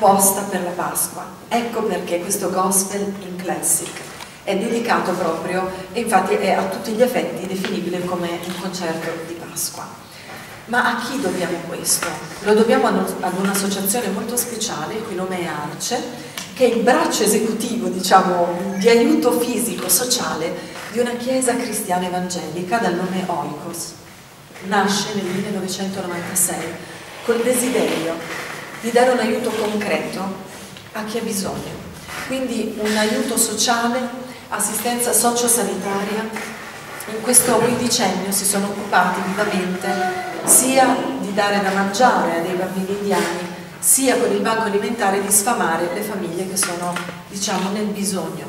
apposta per la Pasqua. Ecco perché questo Gospel in Classic è dedicato proprio, e infatti è a tutti gli effetti definibile come un concerto di Pasqua. Ma a chi dobbiamo questo? Lo dobbiamo ad un'associazione molto speciale, il cui nome è Arce, che è il braccio esecutivo, diciamo, di aiuto fisico, sociale di una chiesa cristiana evangelica dal nome Oikos. Nasce nel 1996 col desiderio di dare un aiuto concreto a chi ha bisogno. Quindi un aiuto sociale, assistenza sociosanitaria. In questo quindicennio si sono occupati vivamente sia di dare da mangiare a dei bambini indiani, sia con il banco alimentare di sfamare le famiglie che sono, diciamo, nel bisogno.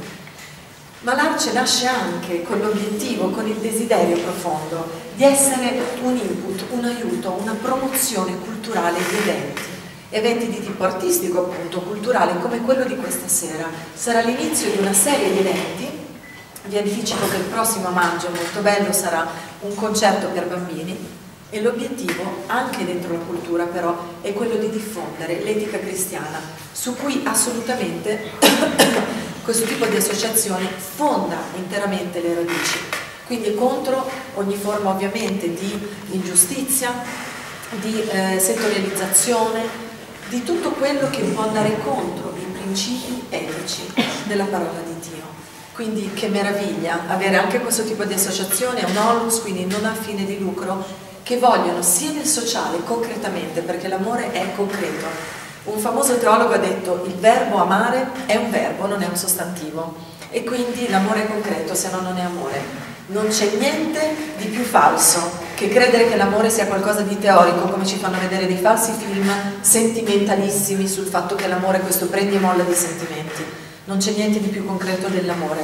Ma l'Arce nasce anche con l'obiettivo, con il desiderio profondo di essere un input, un aiuto, una promozione culturale di eventi di tipo artistico, appunto, culturale, come quello di questa sera. Sarà l'inizio di una serie di eventi. Vi anticipo che il prossimo maggio, molto bello, sarà un concerto per bambini e l'obiettivo, anche dentro la cultura però, è quello di diffondere l'etica cristiana, su cui assolutamente questo tipo di associazione fonda interamente le radici. Quindi è contro ogni forma ovviamente di ingiustizia, di settorializzazione, di tutto quello che può andare contro i principi etici della parola di Dio. Quindi che meraviglia avere anche questo tipo di associazione, un onlus, quindi non a fine di lucro, che vogliono sia nel sociale concretamente, perché l'amore è concreto. Un famoso teologo ha detto: il verbo amare è un verbo, non è un sostantivo, e quindi l'amore è concreto, se no non è amore. Non c'è niente di più falso che credere che l'amore sia qualcosa di teorico, come ci fanno vedere dei falsi film sentimentalissimi sul fatto che l'amore è questo prendi e molla di sentimenti. Non c'è niente di più concreto dell'amore,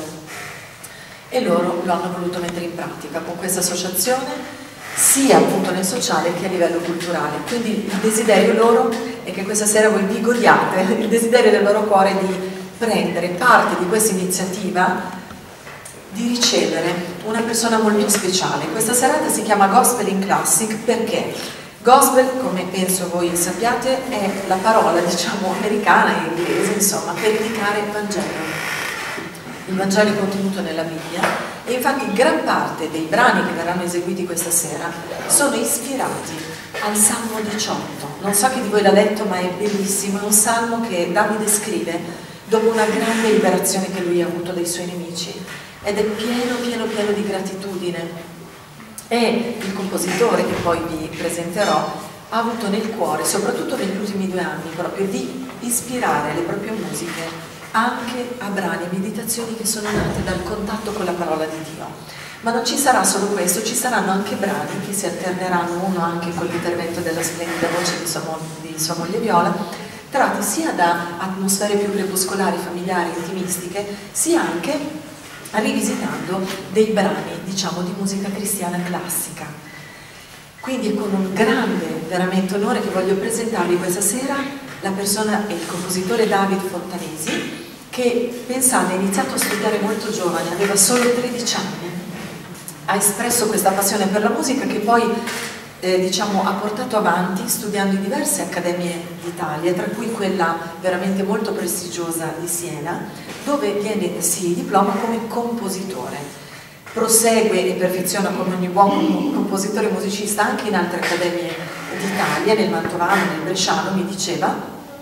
e loro lo hanno voluto mettere in pratica con questa associazione, sia appunto nel sociale che a livello culturale. Quindi il desiderio loro è che questa sera voi vi godiate, il desiderio del loro cuore è di prendere parte di questa iniziativa, di ricevere una persona molto speciale. Questa serata si chiama Gospel in Classic perché Gospel, come penso voi sappiate, è la parola, diciamo, americana e inglese, insomma, per indicare il Vangelo. Il Vangelo è contenuto nella Bibbia e infatti gran parte dei brani che verranno eseguiti questa sera sono ispirati al Salmo 18. Non so chi di voi l'ha letto, ma è bellissimo, è un salmo che Davide scrive dopo una grande liberazione che lui ha avuto dai suoi nemici ed è pieno di gratitudine. E il compositore, che poi vi presenterò, ha avuto nel cuore, soprattutto negli ultimi 2 anni, proprio di ispirare le proprie musiche anche a brani e meditazioni che sono nate dal contatto con la parola di Dio. Ma non ci sarà solo questo, ci saranno anche brani che si alterneranno, uno anche con l'intervento della splendida voce di sua moglie Viola, tratti sia da atmosfere più crepuscolari, familiari, intimistiche, sia anche rivisitando dei brani, diciamo, di musica cristiana classica. Quindi è con un grande, veramente onore che voglio presentarvi questa sera la persona e il compositore David Fontanesi, che, pensate, ha iniziato a studiare molto giovane, aveva solo 13 anni, ha espresso questa passione per la musica che poi diciamo, ha portato avanti studiando in diverse accademie d'Italia, tra cui quella veramente molto prestigiosa di Siena, dove si diploma come compositore. Prosegue e perfeziona come ogni buon compositore e musicista anche in altre accademie d'Italia, nel Mantovano, nel Bresciano, mi diceva,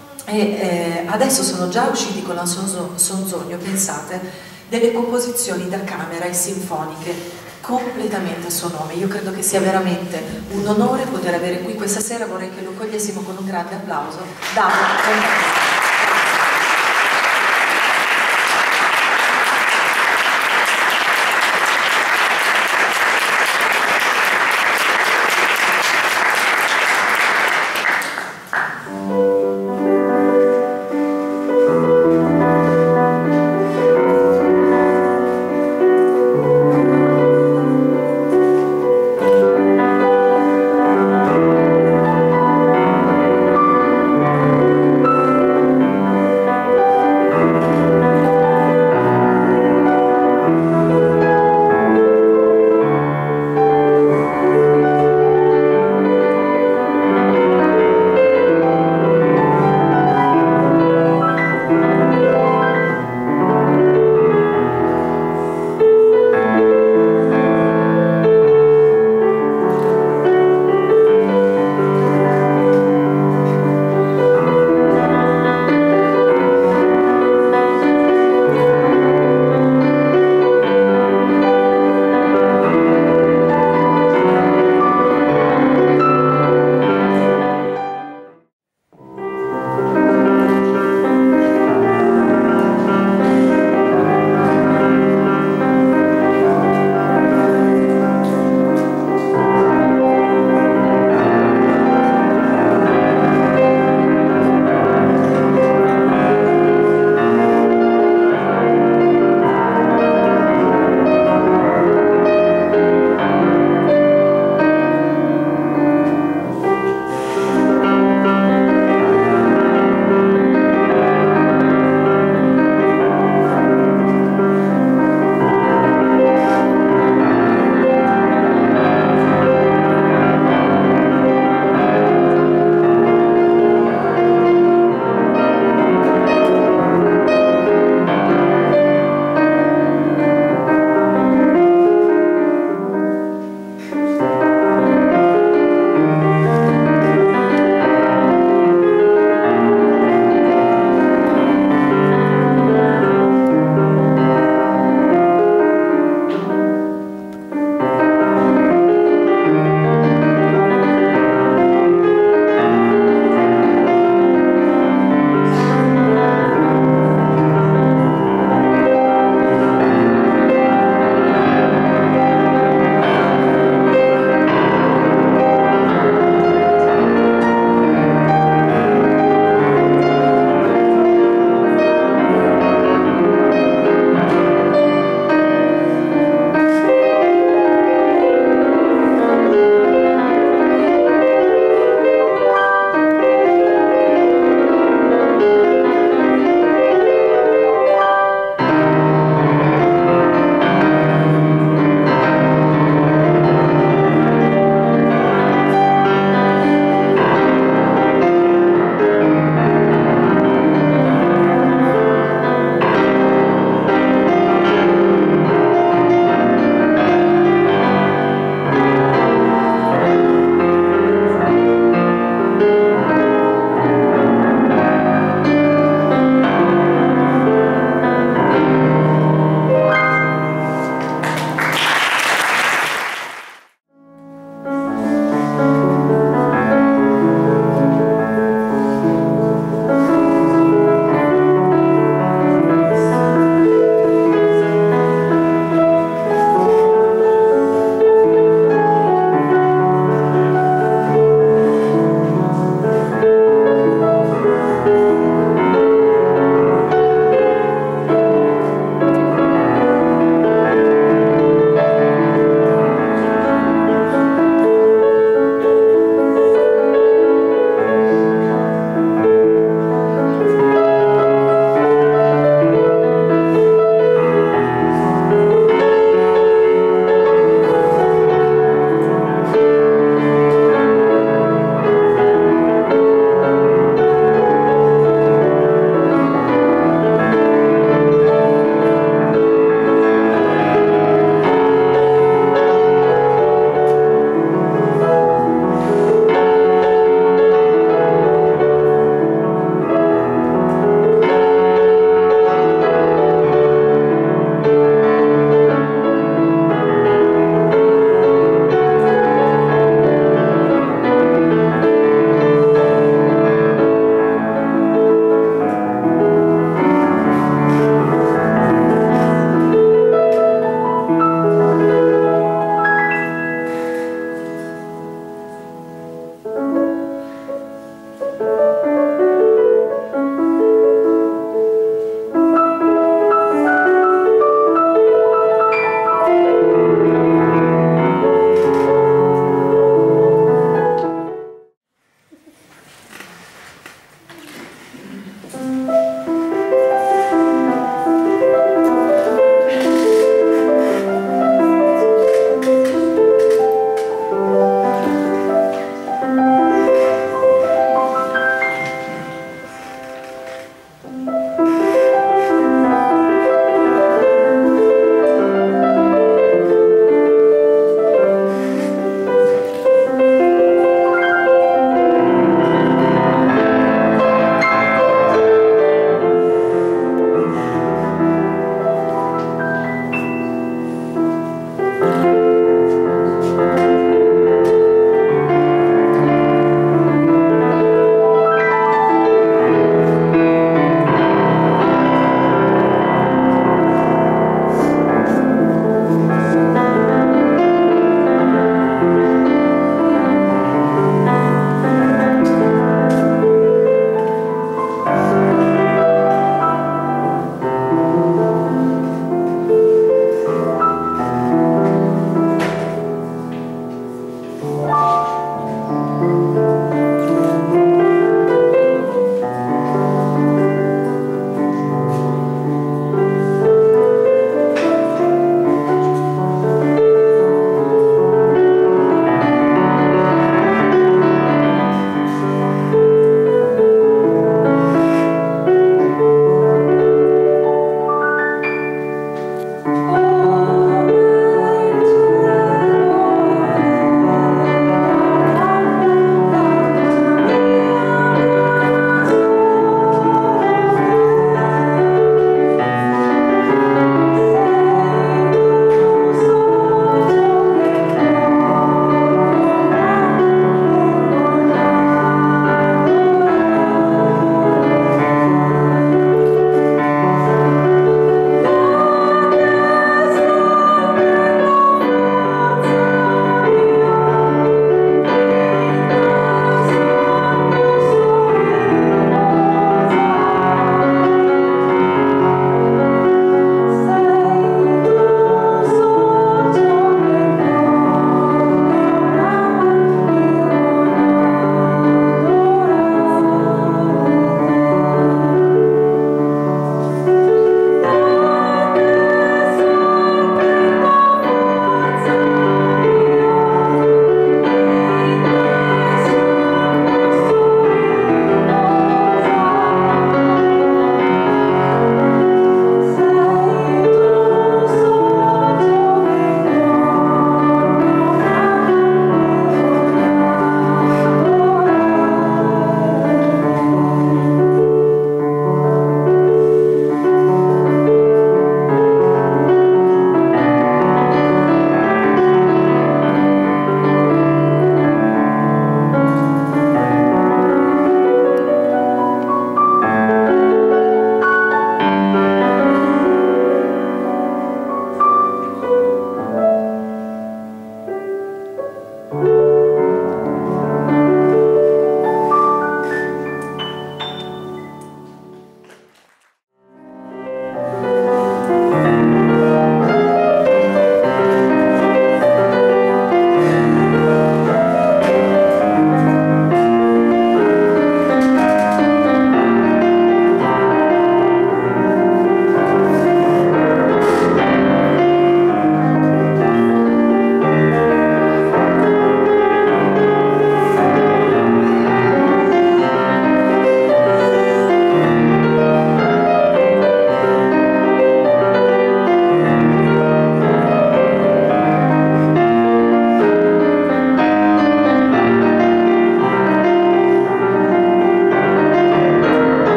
e adesso sono già usciti con la Sonzogno, pensate, delle composizioni da camera e sinfoniche completamente a suo nome. Io credo che sia veramente un onore poter avere qui questa sera, vorrei che lo cogliessimo con un grande applauso. David.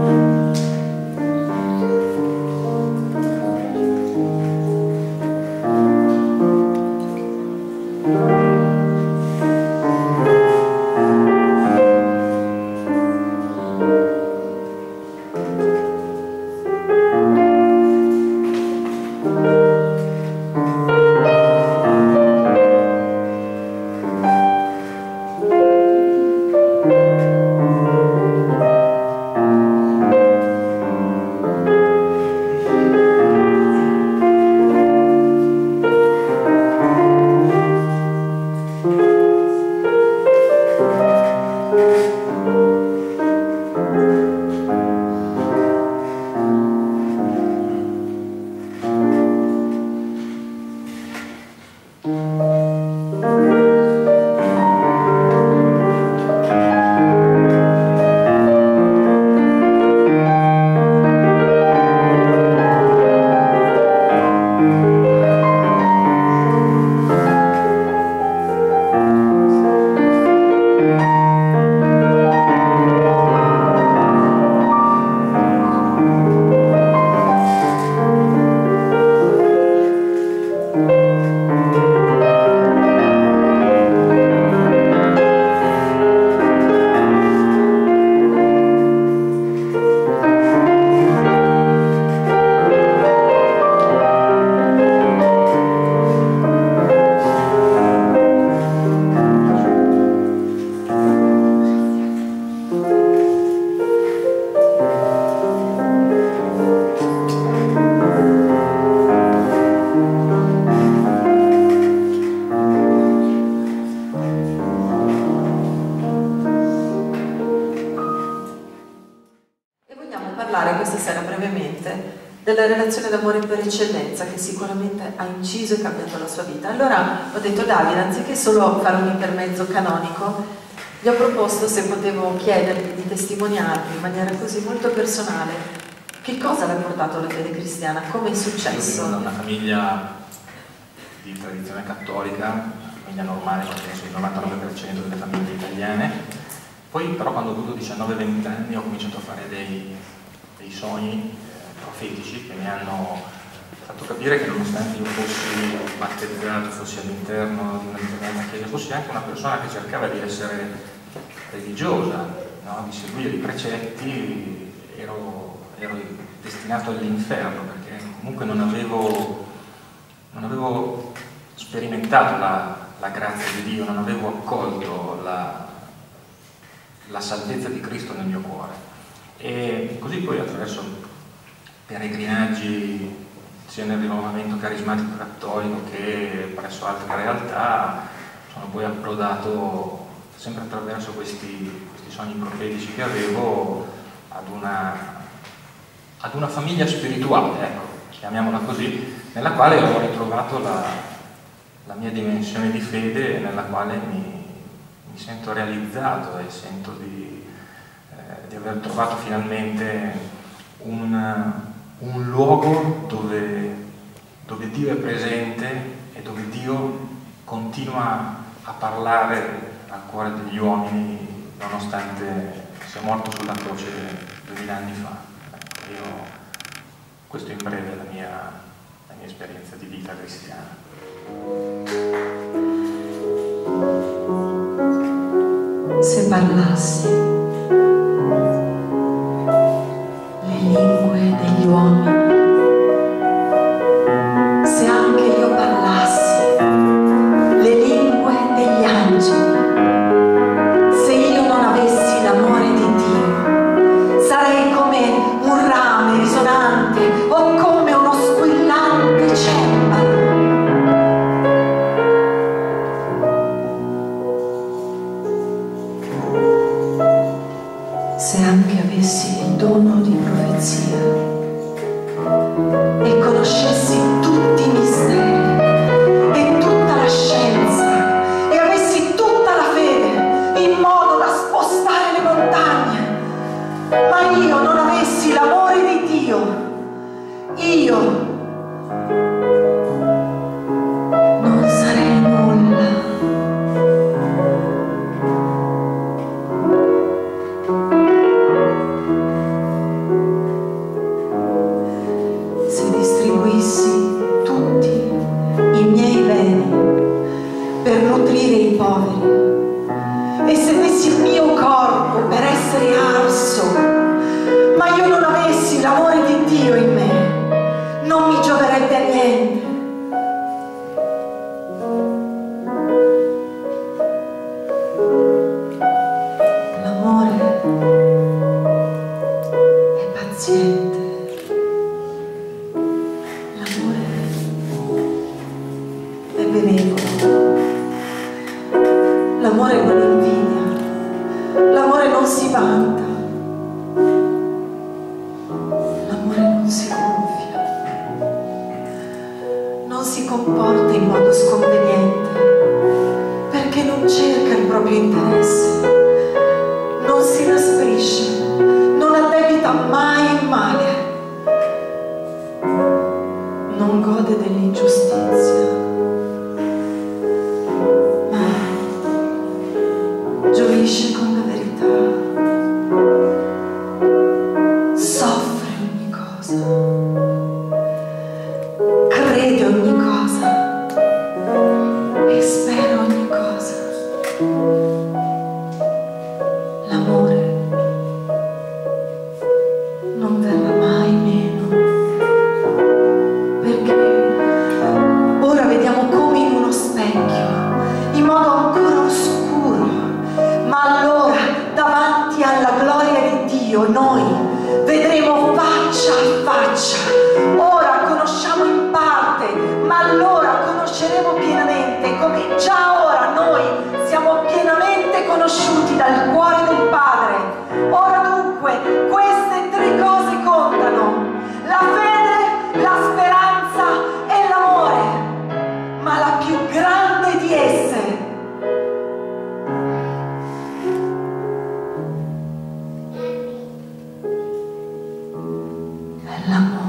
della relazione d'amore per eccellenza che sicuramente ha inciso e cambiato la sua vita. Allora ho detto: Davide, anziché solo fare un intermezzo canonico, gli ho proposto se potevo chiedergli di testimoniarmi in maniera così molto personale che cosa l'ha portato alla fede cristiana, come è successo. Io vengo da una famiglia di tradizione cattolica, una famiglia normale, penso il 99% delle famiglie italiane. Poi però quando ho avuto 19-20 anni ho cominciato a fare dei sogni profetici che mi hanno fatto capire che nonostante io fossi battezzato, fossi all'interno di una determinata chiesa, fossi anche una persona che cercava di essere religiosa, no? Di seguire i precetti, ero destinato all'inferno, perché comunque non avevo sperimentato la grazia di Dio, non avevo accolto la salvezza di Cristo nel mio cuore. E così poi attraverso peregrinaggi sia nel rinnovamento carismatico cattolico che presso altre realtà sono poi approdato, sempre attraverso questi sogni profetici che avevo, ad una famiglia spirituale, ecco, chiamiamola così, nella quale ho ritrovato la mia dimensione di fede, nella quale mi sento realizzato e sento di aver trovato finalmente un luogo dove Dio è presente e dove Dio continua a parlare al cuore degli uomini nonostante sia morto sulla croce 2000 anni fa. Questo in breve è la mia esperienza di vita cristiana. Se parlassi le lingue degli uomini, se anche io parlassi le lingue degli angeli, se io non avessi l'amore di Dio, sarei come un rame risonante o come uno squillante cembalo. Se anche avessi il dono di profezia e conoscessi tutti i misteri e tutta la scienza e avessi tutta la fede in modo da spostare le montagne, ma io non avessi l'amore di Dio, io non sarei nulla. paziente. L'amore è benevolo. L'amore non invidia. L'amore non si vanta. L'amore non si gonfia. Non si comporta in modo sconveniente, perché non cerca il proprio interesse. Non si inasprisce, non addebita mai il male, non gode dell'ingiustizia, ma gioisce con la verità, soffre ogni cosa, crede ogni cosa e spera ogni cosa. L'amore non verrà mai meno, perché ora vediamo come in uno specchio, in modo ancora oscuro, ma allora davanti alla gloria di Dio noi vedremo faccia a faccia. Ora conosciamo in parte, ma allora conosceremo pienamente, come già ora noi siamo pienamente conosciuti dal cuore del Padre. Ora dunque queste tre cose contano: la fede, la speranza e l'amore, ma la più grande di esse è l'amore.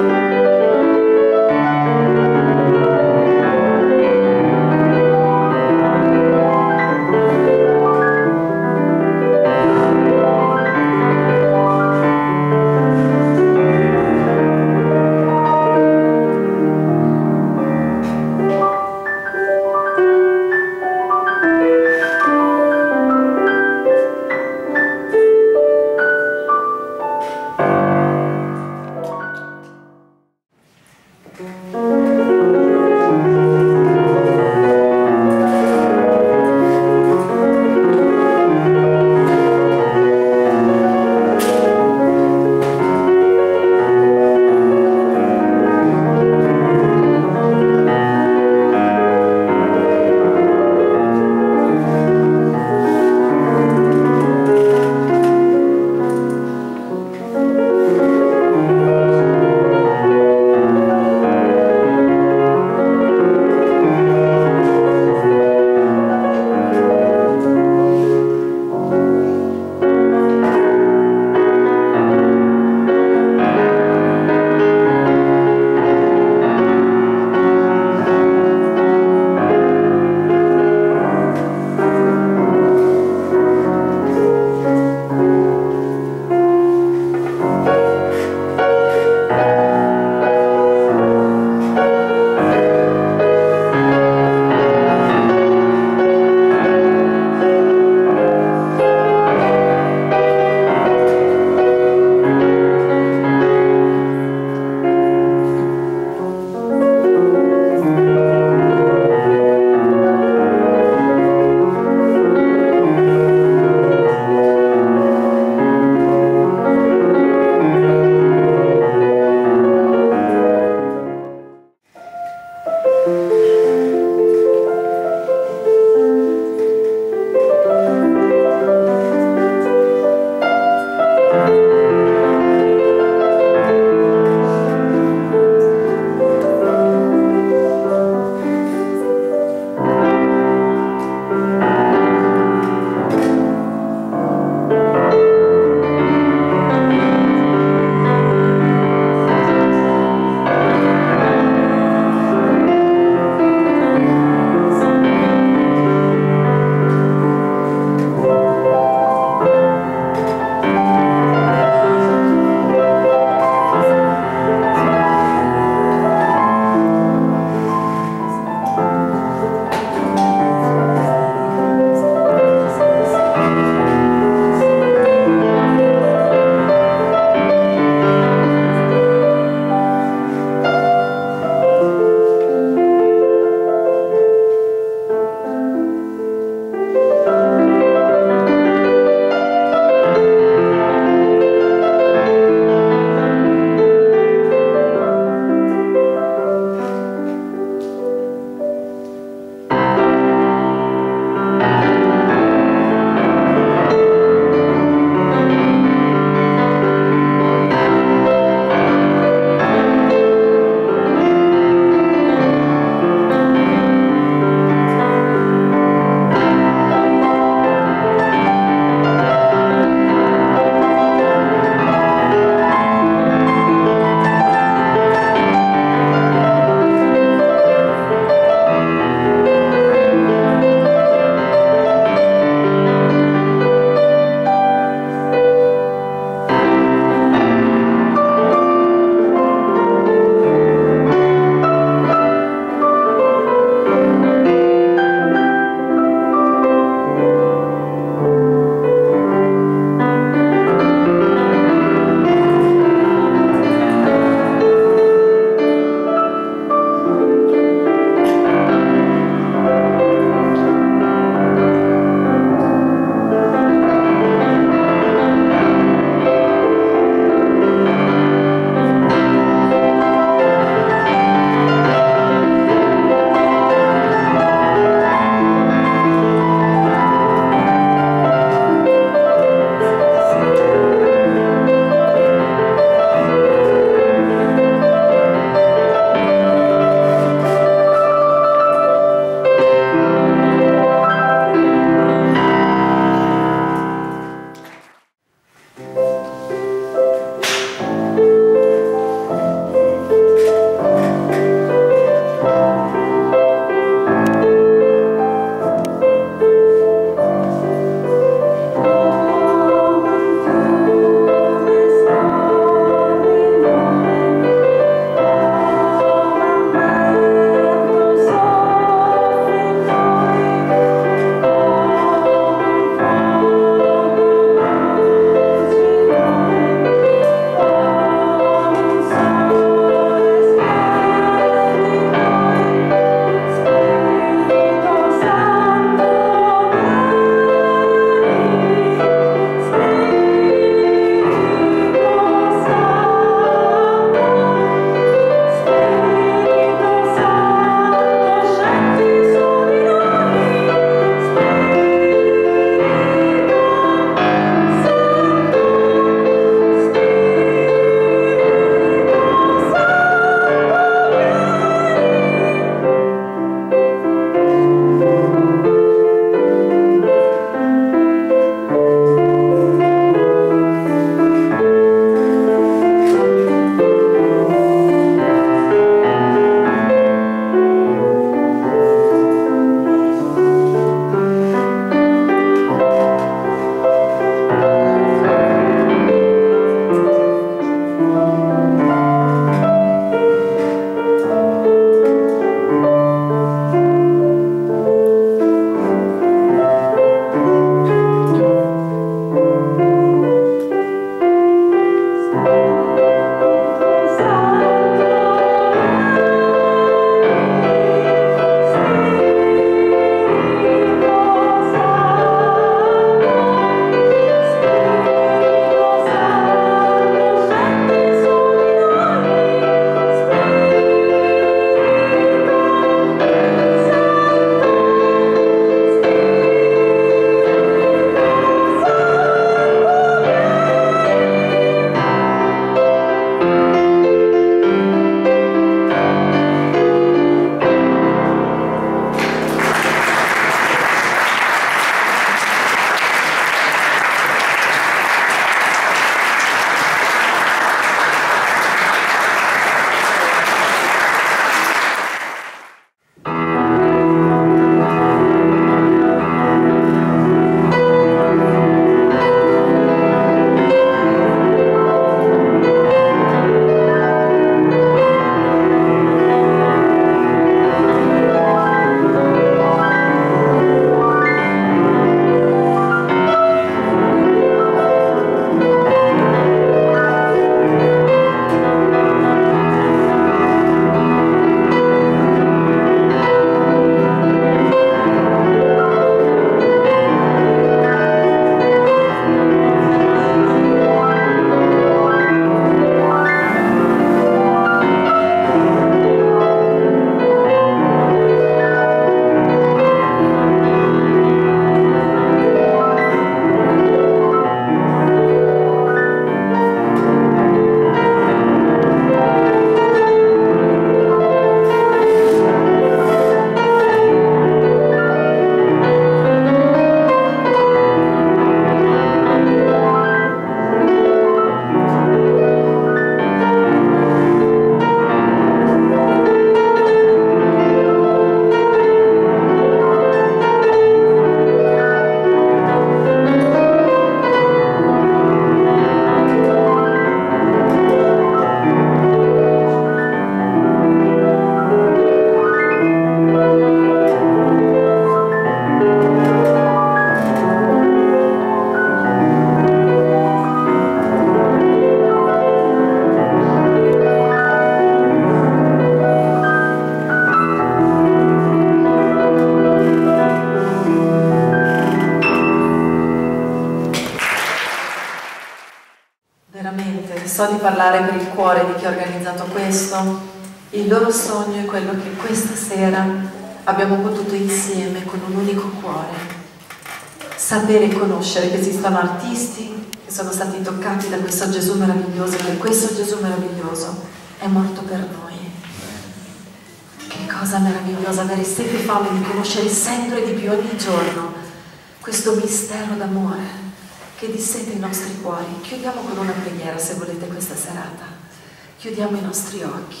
so di parlare per il cuore di chi ha organizzato questo. Il loro sogno è quello che questa sera abbiamo potuto insieme, con un unico cuore, sapere e conoscere che esistono artisti che sono stati toccati da questo Gesù meraviglioso, che questo Gesù meraviglioso è morto per noi. Che cosa meravigliosa avere sete e fame di conoscere sempre di più ogni giorno questo mistero d'amore che disseta i nostri cuori. Chiudiamo con una preghiera, se volete, questa serata. Chiudiamo i nostri occhi.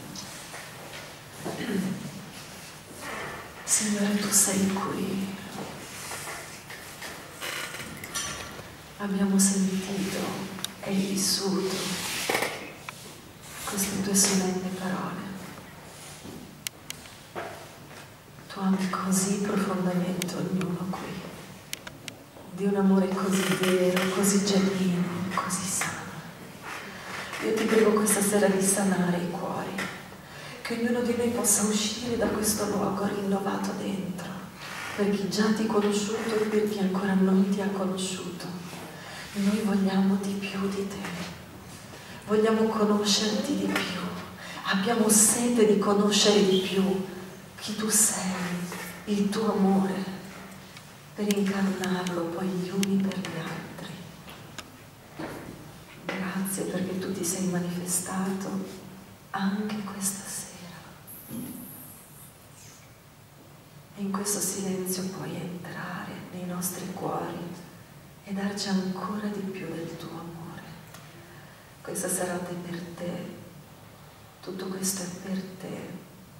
Signore, tu sei qui. Abbiamo sentito e vissuto queste tue solenni parole. Tu ami così profondamente ognuno qui, di un amore così vero, così genuino, così sano. Io ti prego questa sera di sanare i cuori, che ognuno di noi possa uscire da questo luogo rinnovato dentro, per chi già ti ha conosciuto e per chi ancora non ti ha conosciuto. Noi vogliamo di più di te, vogliamo conoscerti di più, abbiamo sete di conoscere di più chi tu sei, il tuo amore, per incarnarlo poi gli uni per gli altri. Grazie perché tu ti sei manifestato anche questa sera. E in questo silenzio puoi entrare nei nostri cuori e darci ancora di più del tuo amore. Questa serata è per te, tutto questo è per te.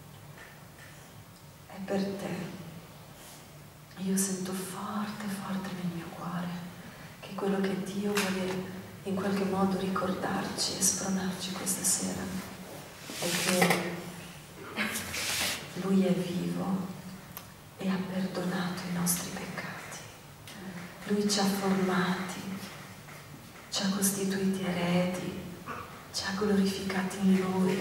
È per te. Io sento forte, forte nel mio cuore che quello che Dio vuole in qualche modo ricordarci e spronarci questa sera è che Lui è vivo e ha perdonato i nostri peccati. Lui ci ha formati, ci ha costituiti eredi, ci ha glorificati in Lui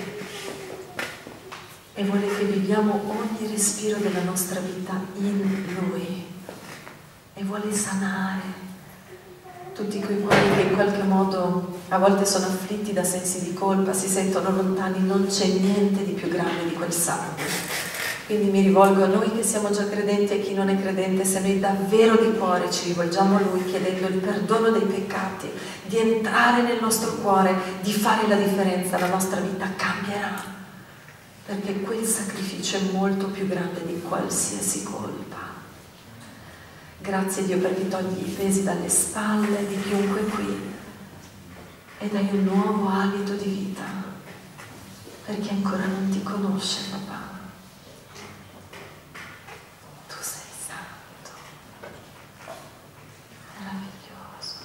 e vuole che viviamo ogni respiro della nostra vita in Lui e vuole sanare tutti quei cuori che in qualche modo a volte sono afflitti da sensi di colpa, si sentono lontani. Non c'è niente di più grande di quel sangue. Quindi mi rivolgo a noi che siamo già credenti e a chi non è credente, se noi davvero di cuore ci rivolgiamo a Lui chiedendo il perdono dei peccati, di entrare nel nostro cuore, di fare la differenza, la nostra vita cambierà. Perché quel sacrificio è molto più grande di qualsiasi colpa. Grazie Dio perché togli i pesi dalle spalle di chiunque qui e dai un nuovo alito di vita per chi ancora non ti conosce, papà. Tu sei santo, meraviglioso.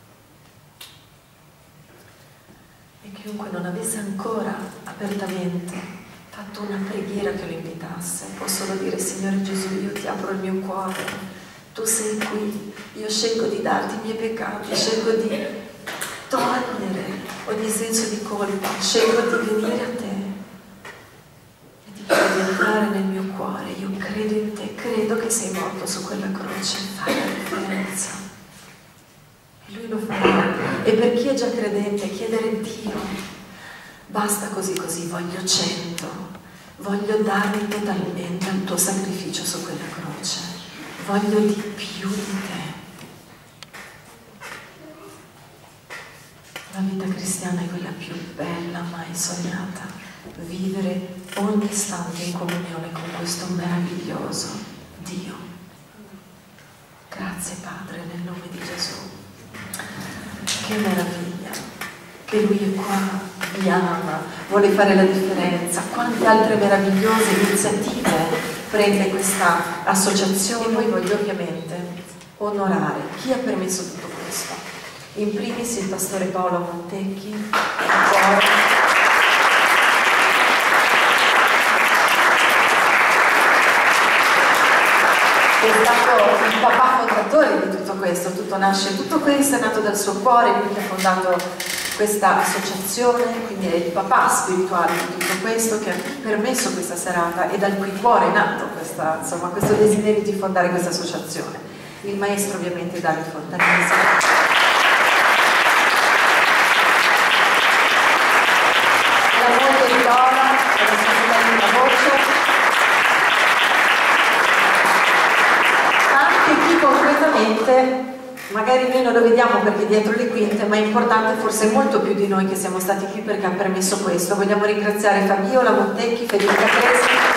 E chiunque non avesse ancora apertamente fatto una preghiera che lo invitasse, può solo dire: Signore Gesù, io ti apro il mio cuore, tu sei qui, io scelgo di darti i miei peccati, scelgo di togliere ogni senso di colpa, scelgo di venire a te e ti chiedo di entrare nel mio cuore. Io credo in te, credo che sei morto su quella croce, fai la differenza e Lui lo farà. E per chi è già credente, chiedere: Dio, basta così così, voglio 100, voglio darmi totalmente al tuo sacrificio su quella croce, voglio di più di te. La vita cristiana è quella più bella mai sognata, vivere ogni istante in comunione con questo meraviglioso Dio. Grazie Padre, nel nome di Gesù. Che meraviglia che Lui è qua, vi ama, vuole fare la differenza. Quante altre meravigliose iniziative prende questa associazione. E poi voglio ovviamente onorare chi ha permesso tutto questo. In primis il pastore Paolo Montecchi, che è stato il papà fondatore di tutto questo. Tutto questo è nato dal suo cuore, lui che ha fondato questa associazione, quindi è il papà spirituale di tutto questo che ha permesso questa serata e dal cui cuore è nato questo desiderio di fondare questa associazione. Il maestro ovviamente Davide Fontanesi. sicuramente, magari noi non lo vediamo perché dietro le quinte, ma è importante forse molto più di noi che siamo stati qui perché ha permesso questo. Vogliamo ringraziare Fabiola Montecchi, Federica Presi,